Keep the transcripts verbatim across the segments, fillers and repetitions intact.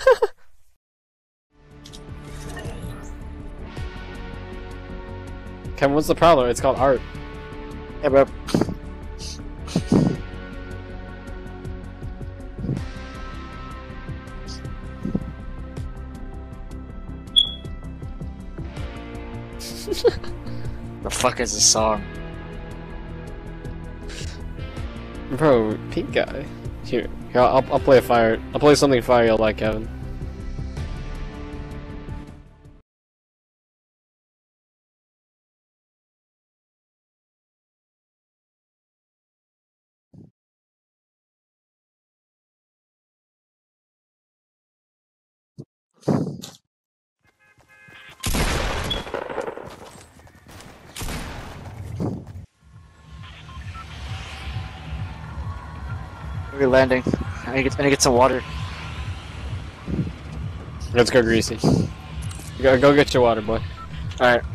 Kevin, what's the problem? It's called art. Yeah, bro. The fuck is this song? Bro, pink guy. Here, here I'll, I'll play a fire. I'll play something fire you'll like, Kevin. We're landing. I need to get, I need to get some water. Let's go, Greasy. Go, go get your water, boy. Alright.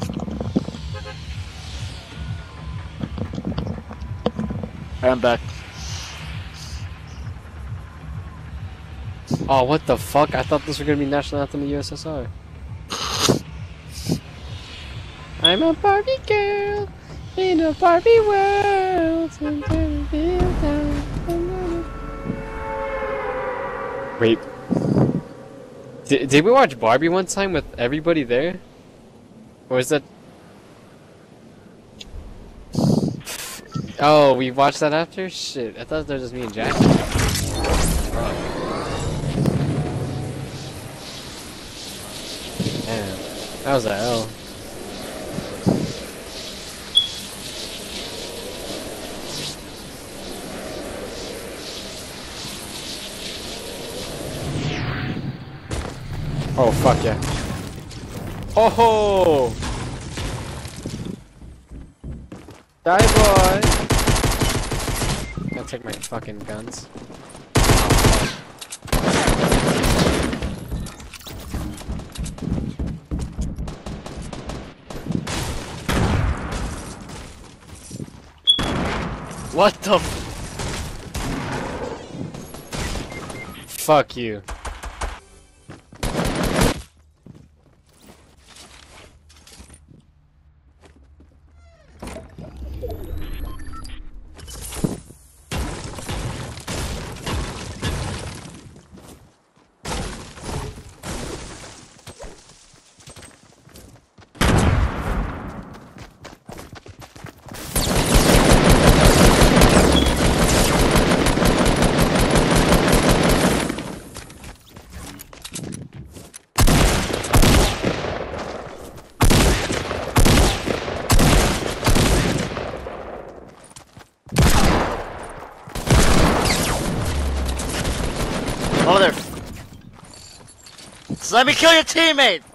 I'm back. Oh, what the fuck? I thought this was gonna be National Anthem of the U S S R. I'm a Barbie girl in a Barbie world. Wait. Did, did we watch Barbie one time with everybody there? Or was that... Oh, we watched that after? Shit, I thought that was just me and Jack. Fuck. Damn. That was a L. Oh, fuck yeah. Oh ho! Die, boy! Gotta take my fucking guns. What the f- Fuck you. Over there. So let me kill your teammate!